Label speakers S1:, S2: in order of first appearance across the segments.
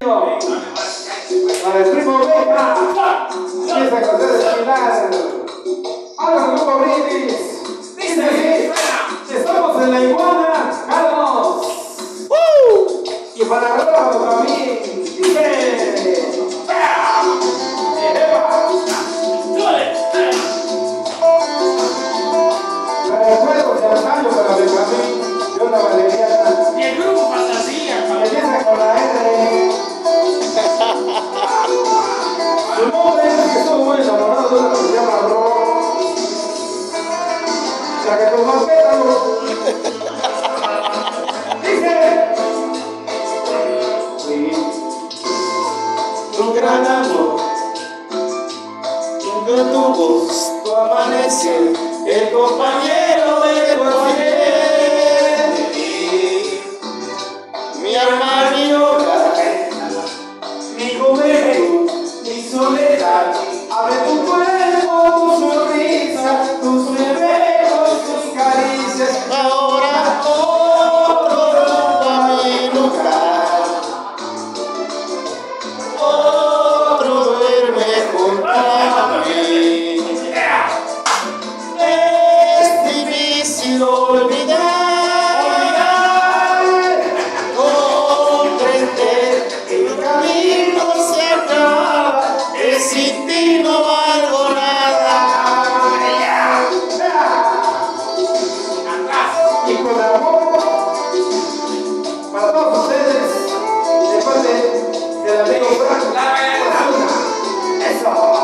S1: primo. Para el primo Beca. Empieza a cantar el final. Ahora el grupo Brindis. Dice así. Estamos en la iguana, Carlos. Y para Rómulo también. Dice. Recuerdos de antaño para Benjamín, de una valeriana.
S2: Y el grupo Fantasía,
S1: Empieza con la R. Su nombre es que estuvo muy enamorado de una que se llama Ro. La que tomó pétalo. Dice. Sí. Tu gran amor. Tu voz, tu amanecer, el compañero de tu ayer, mi alma, mi hogar, mi juventud, mi soledad, abre tu cuerpo, tu sonrisa, tus bebés, tus caricias, ahora todo ocupa mi lugar, otro duerme junto a mí. Olvidar, comprender que el camino se acaba, que sin ti no valgo nada. Y con amor para todos ustedes, de parte del amigo Franco. Eso.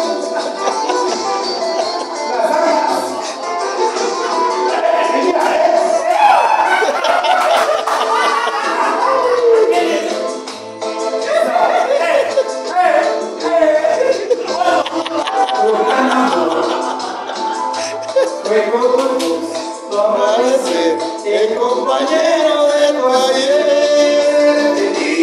S1: Tu amanecer, el compañero de tu ayer,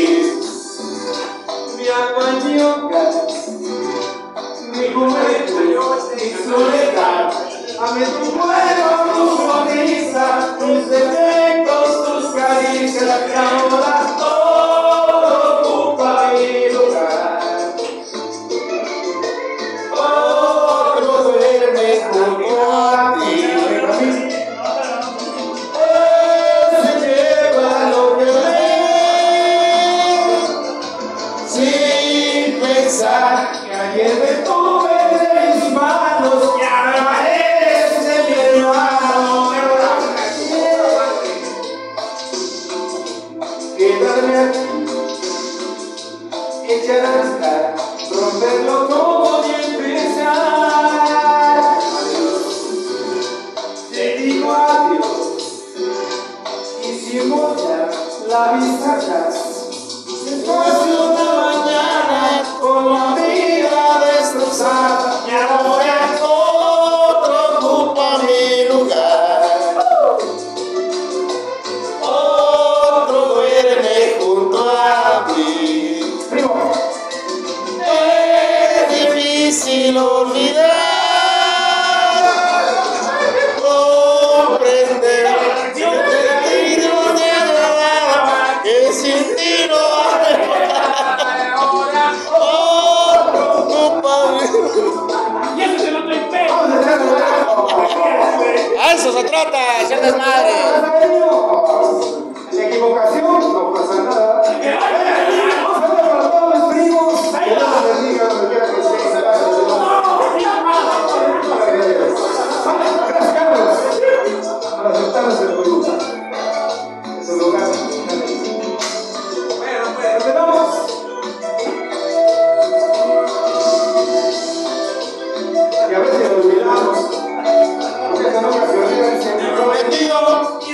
S1: mi alma, mi hogar, mi juventud, mi soledad, ame tu cuerpo, tu sonrisa, tus defectos, tus caricias, y ahora todo ocupa mi lugar. Otro duerme junto a ti. Que ayer me tuve de mis manos y ahora eres de mi hermano. Quedarme aquí, echar a andar, romperlo todo y empezar. Te digo adiós, hicimos ya la vista atrás. Después de una mañana con la vida destrozada y ahora otro ocupa mi lugar. Otro duerme junto a mí. Primo. Es difícil olvidar, comprender que sin ti no te nada, que sin ti no
S2: a eso se trata, hacer desmadre.
S1: Equivocación, no pasa nada. Saludos para todos mis primos. Que Dios los bendiga donde quiera que estén. Gracias, Carlos, por aceptarnos el grupo. Es un lugar. Bueno, pues, nos quedamos. Y a veces lo olvidamos. Porque esa no ocasión era el prometido.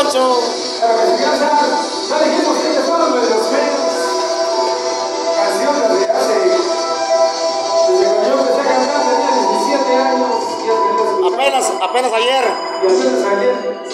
S2: 18.
S1: Para que se cansan, ya dijimos que ellos fueron de los feos. Canciones de hace. Desde que yo empecé a cantar tenía 17 años. Y
S2: Apenas ayer.
S1: apenas ayer.